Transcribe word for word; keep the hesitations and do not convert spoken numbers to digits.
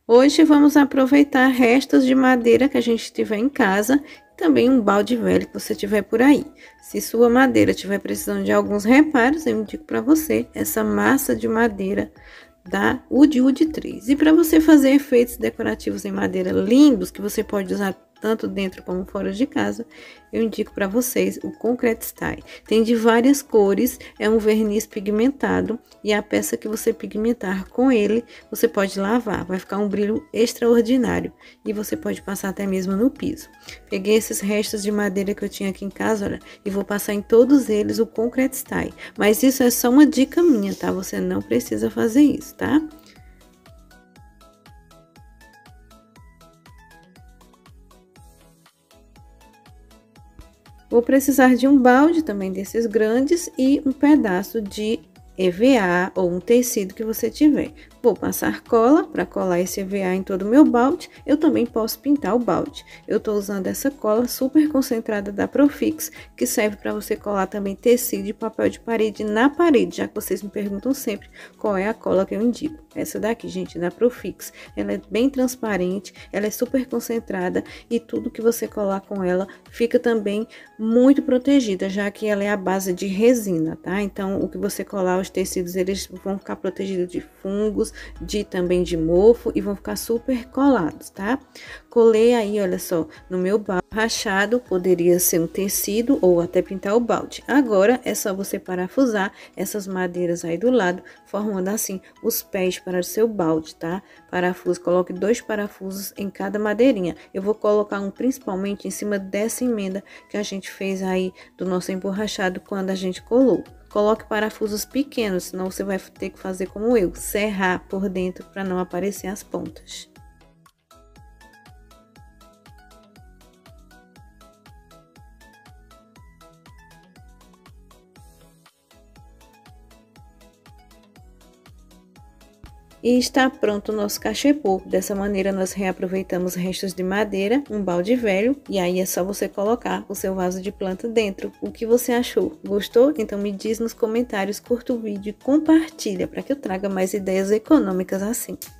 Hoje vamos aproveitar restos de madeira que a gente tiver em casa e também um balde velho que você tiver por aí. Se sua madeira estiver precisando de alguns reparos, eu indico para você essa massa de madeira da Wood Wood três. E para você fazer efeitos decorativos em madeira lindos, que você pode usar tanto dentro como fora de casa, eu indico para vocês o Concrete Style. Tem de várias cores, é um verniz pigmentado e a peça que você pigmentar com ele, você pode lavar, vai ficar um brilho extraordinário e você pode passar até mesmo no piso. Peguei esses restos de madeira que eu tinha aqui em casa, olha, e vou passar em todos eles o Concrete Style, mas isso é só uma dica minha, tá? Você não precisa fazer isso, tá? Vou precisar de um balde também desses grandes e um pedaço de E V A ou um tecido que você tiver. Vou passar cola para colar esse E V A em todo o meu balde. Eu também posso pintar o balde. Eu estou usando essa cola super concentrada da Profix, que serve para você colar também tecido e papel de parede na parede, já que vocês me perguntam sempre qual é a cola que eu indico. Essa daqui, gente, da Profix. Ela é bem transparente, ela é super concentrada e tudo que você colar com ela fica também muito protegida, já que ela é a base de resina, tá? Então, o que você colar, os tecidos, eles vão ficar protegidos de fungos, de também de mofo e vão ficar super colados, tá? Colei aí, olha só, no meu balde rachado, poderia ser um tecido ou até pintar o balde. Agora é só você parafusar essas madeiras aí do lado, formando assim os pés para o seu balde, tá? Parafuso, coloque dois parafusos em cada madeirinha. Eu vou colocar um principalmente em cima dessa emenda que a gente fez aí do nosso emborrachado quando a gente colou. Coloque parafusos pequenos, senão você vai ter que fazer como eu, serrar por dentro para não aparecer as pontas. E está pronto o nosso cachepô. Dessa maneira nós reaproveitamos restos de madeira, um balde velho, e aí é só você colocar o seu vaso de planta dentro. O que você achou? Gostou? Então me diz nos comentários, curta o vídeo e compartilha para que eu traga mais ideias econômicas assim.